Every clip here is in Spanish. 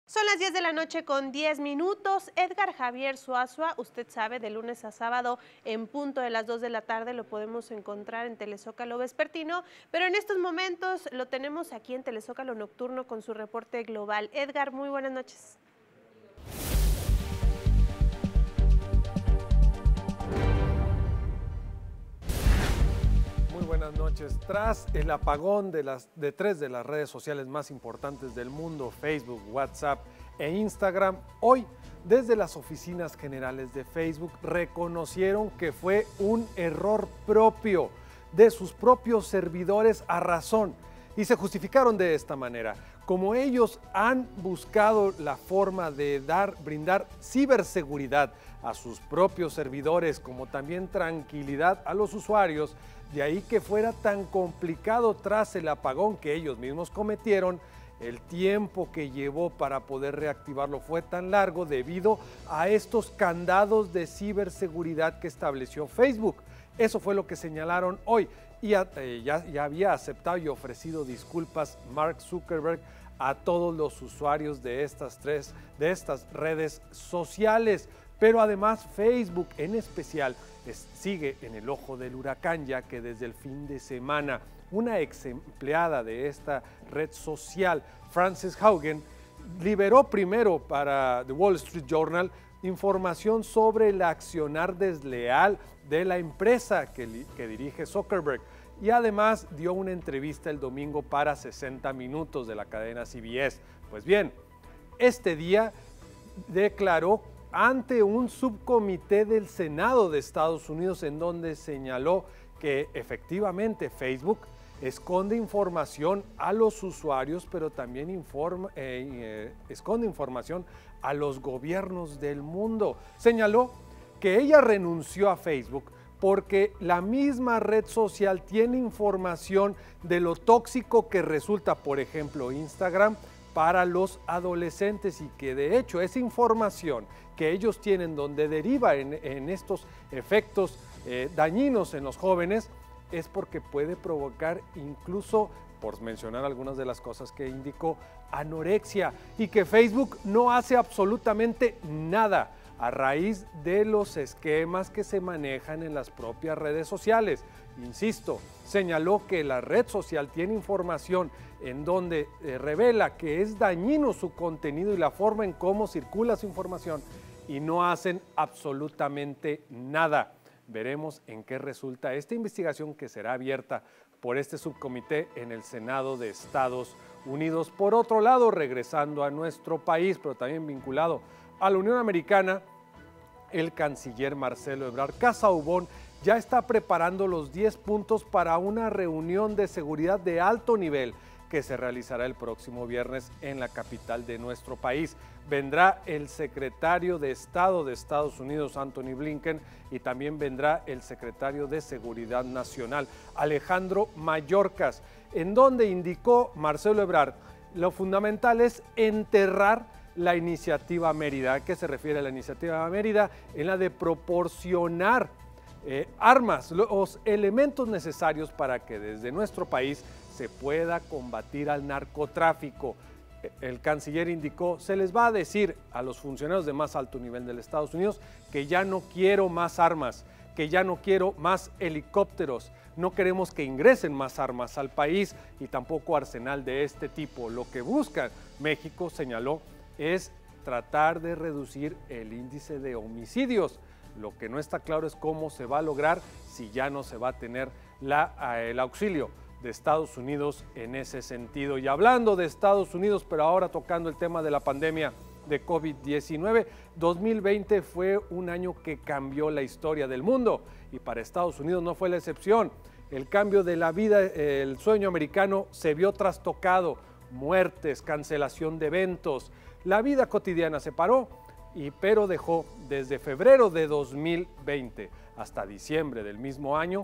Son las 10 de la noche con 10 minutos. Edgar Javier Suazua, usted sabe, de lunes a sábado en punto de las 2 de la tarde lo podemos encontrar en Telezócalo Vespertino, pero en estos momentos lo tenemos aquí en Telezócalo Nocturno con su reporte global. Edgar, muy buenas noches. Muy buenas noches. Tras el apagón de tres de las redes sociales más importantes del mundo, Facebook, WhatsApp e Instagram, hoy desde las oficinas generales de Facebook reconocieron que fue un error propio de sus propios servidores a razón y se justificaron de esta manera. Como ellos han buscado la forma de brindar ciberseguridad a sus propios servidores, como también tranquilidad a los usuarios, de ahí que fuera tan complicado tras el apagón que ellos mismos cometieron, el tiempo que llevó para poder reactivarlo fue tan largo debido a estos candados de ciberseguridad que estableció Facebook. Eso fue lo que señalaron hoy y ya había aceptado y ofrecido disculpas Mark Zuckerberg a todos los usuarios de estas redes sociales. Pero además Facebook en especial sigue en el ojo del huracán, ya que desde el fin de semana una ex empleada de esta red social, Frances Haugen, liberó primero para The Wall Street Journal información sobre el accionar desleal de la empresa que dirige Zuckerberg y además dio una entrevista el domingo para 60 Minutos de la cadena CBS. Pues bien, este día declaró ante un subcomité del Senado de Estados Unidos en donde señaló que efectivamente Facebook esconde información a los usuarios, pero también esconde información a los gobiernos del mundo. Señaló que ella renunció a Facebook porque la misma red social tiene información de lo tóxico que resulta, por ejemplo, Instagram, para los adolescentes y que de hecho esa información que ellos tienen donde deriva en estos efectos dañinos en los jóvenes es porque puede provocar incluso, por mencionar algunas de las cosas que indicó, anorexia y que Facebook no hace absolutamente nada a raíz de los esquemas que se manejan en las propias redes sociales. Insisto, señaló que la red social tiene información en donde revela que es dañino su contenido y la forma en cómo circula su información y no hacen absolutamente nada. Veremos en qué resulta esta investigación que será abierta por este subcomité en el Senado de Estados Unidos. Por otro lado, regresando a nuestro país, pero también vinculado a la Unión Americana, el canciller Marcelo Ebrard Casaubon ya está preparando los 10 puntos para una reunión de seguridad de alto nivel que se realizará el próximo viernes en la capital de nuestro país. Vendrá el secretario de Estado de Estados Unidos, Antony Blinken, y también vendrá el secretario de Seguridad Nacional, Alejandro Mayorkas, en donde indicó Marcelo Ebrard, lo fundamental es enterrar la iniciativa Mérida. ¿A qué se refiere la iniciativa Mérida? En la de proporcionar armas, los elementos necesarios para que desde nuestro país se pueda combatir al narcotráfico. El canciller indicó, se les va a decir a los funcionarios de más alto nivel de los Estados Unidos que ya no quiero más armas, que ya no quiero más helicópteros, no queremos que ingresen más armas al país y tampoco arsenal de este tipo. Lo que busca México, señaló, es tratar de reducir el índice de homicidios. Lo que no está claro es cómo se va a lograr si ya no se va a tener el auxilio de Estados Unidos en ese sentido. Y hablando de Estados Unidos, pero ahora tocando el tema de la pandemia de COVID-19, 2020 fue un año que cambió la historia del mundo y para Estados Unidos no fue la excepción. El cambio de la vida, el sueño americano se vio trastocado, muertes, cancelación de eventos, la vida cotidiana se paró, pero dejó desde febrero de 2020 hasta diciembre del mismo año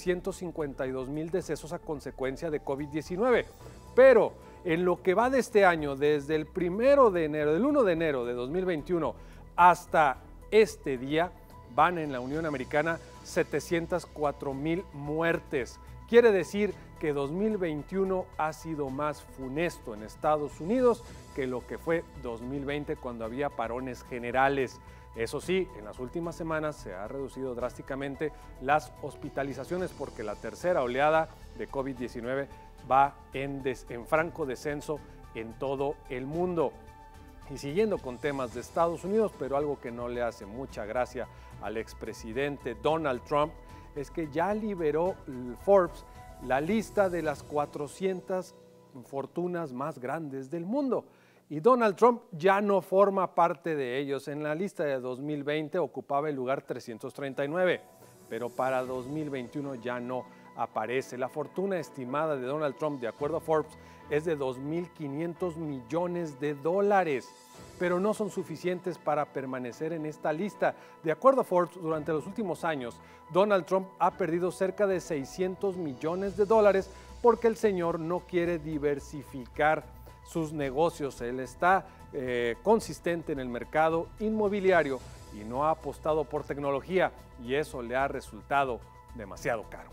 352,000 decesos a consecuencia de COVID-19. Pero en lo que va de este año, desde el 1 de enero de 2021 hasta este día, van en la Unión Americana 704,000 muertes. Quiere decir que 2021 ha sido más funesto en Estados Unidos que lo que fue 2020 cuando había parones generales. Eso sí, en las últimas semanas se ha reducido drásticamente las hospitalizaciones porque la tercera oleada de COVID-19 va en franco descenso en todo el mundo. Y siguiendo con temas de Estados Unidos, pero algo que no le hace mucha gracia al expresidente Donald Trump, es que ya liberó Forbes la lista de las 400 fortunas más grandes del mundo. Y Donald Trump ya no forma parte de ellos. En la lista de 2020 ocupaba el lugar 339, pero para 2021 ya no aparece. La fortuna estimada de Donald Trump, de acuerdo a Forbes, es de 2.500 millones de dólares, pero no son suficientes para permanecer en esta lista. De acuerdo a Forbes, durante los últimos años, Donald Trump ha perdido cerca de 600 millones de dólares porque el señor no quiere diversificar sus negocios. Él está consistente en el mercado inmobiliario y no ha apostado por tecnología, y eso le ha resultado demasiado caro.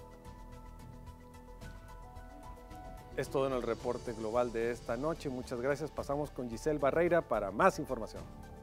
Es todo en el reporte global de esta noche. Muchas gracias. Pasamos con Giselle Barreira para más información.